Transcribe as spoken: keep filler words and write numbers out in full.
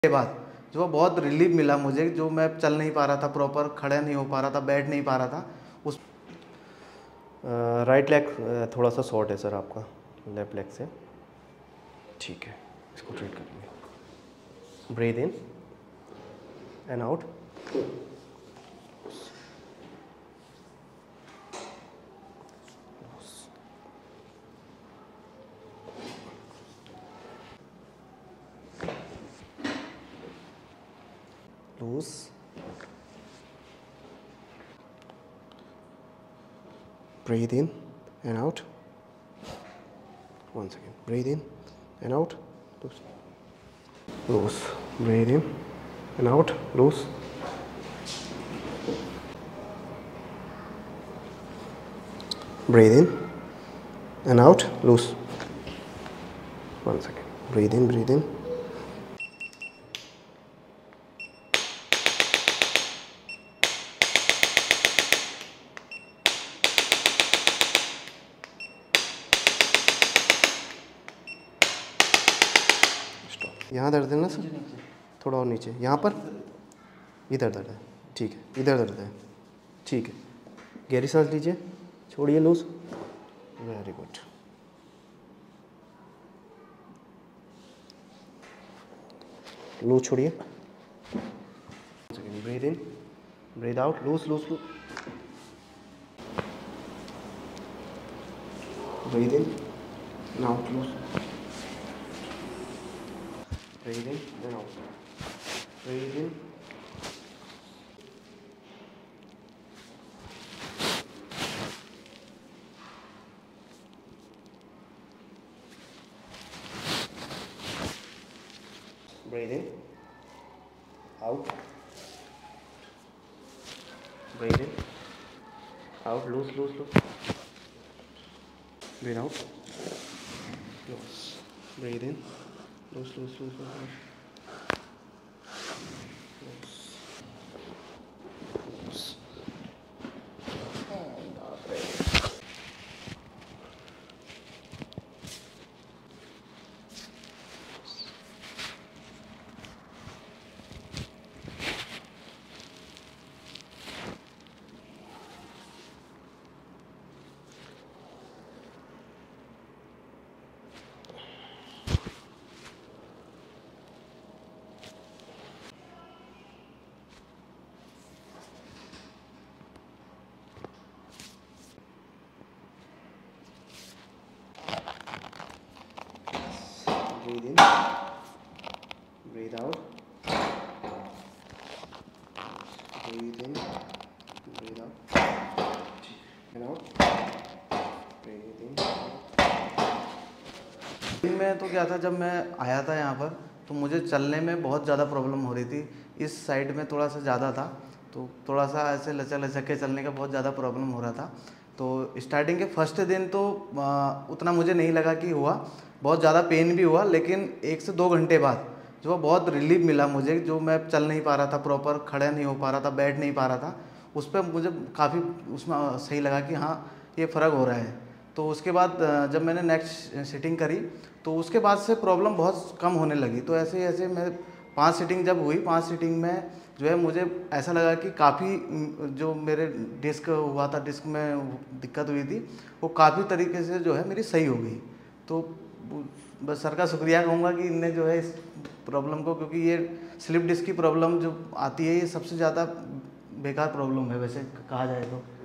के बाद जो बहुत रिलीफ मिला मुझे, जो मैं चल नहीं पा रहा था, प्रॉपर खड़ा नहीं हो पा रहा था, बैठ नहीं पा रहा था उस राइट लेग थोड़ा सा शॉर्ट है सर आपका लेफ्ट लेग से। ठीक है, इसको ट्रीट करेंगे। Breathe in and out. Loose. Breathe in and out. Once again, breathe in and out. Loose. Loose. Breathe in and out. Loose. Breathe in and out. Loose. Once again, breathe in, breathe in. यहाँ दर्द है ना sir? थोड़ा और नीचे, यहाँ पर इधर दर्द है। ठीक है, इधर दर्द है। ठीक है, गहरी सांस लीजिए, छोड़िए लूज। Very good. लूज छोड़िए। Breathe in, breathe out, loose loose loose. Breathe in, out, loose. Breathe in, then out. Breathe in. Breathe in. Out. Breathe in. Out. Loose, loose, loose. Breathe out. Loose. Breathe in. Loose, loose, loose, loose. Loose. Loose. And up. Breathe in, breathe out, breathe in, breathe out, and out, breathe in. में तो क्या था, जब मैं आया था यहाँ पर तो मुझे चलने में बहुत ज़्यादा प्रॉब्लम हो रही थी। इस साइड में थोड़ा सा ज़्यादा था, तो थोड़ा सा ऐसे लचक लचक के चलने का बहुत ज़्यादा प्रॉब्लम हो रहा था। तो स्टार्टिंग के फर्स्ट दिन तो आ, उतना मुझे नहीं लगा कि हुआ, बहुत ज़्यादा पेन भी हुआ, लेकिन एक से दो घंटे बाद जो बहुत रिलीफ मिला मुझे, जो मैं चल नहीं पा रहा था, प्रॉपर खड़ा नहीं हो पा रहा था, बैठ नहीं पा रहा था, उस पर मुझे काफ़ी उसमें सही लगा कि हाँ ये फ़र्क हो रहा है। तो उसके बाद जब मैंने नेक्स्ट सिटिंग करी तो उसके बाद से प्रॉब्लम बहुत कम होने लगी। तो ऐसे ऐसे मैं पांच सिटिंग जब हुई, पांच सिटिंग में जो है मुझे ऐसा लगा कि काफ़ी जो मेरे डिस्क हुआ था, डिस्क में दिक्कत हुई थी, वो काफ़ी तरीके से जो है मेरी सही हो गई। तो बस सर का शुक्रिया कहूँगा कि इनने जो है इस प्रॉब्लम को, क्योंकि ये स्लिप डिस्क की प्रॉब्लम जो आती है ये सबसे ज़्यादा बेकार प्रॉब्लम है वैसे कहा जाए तो।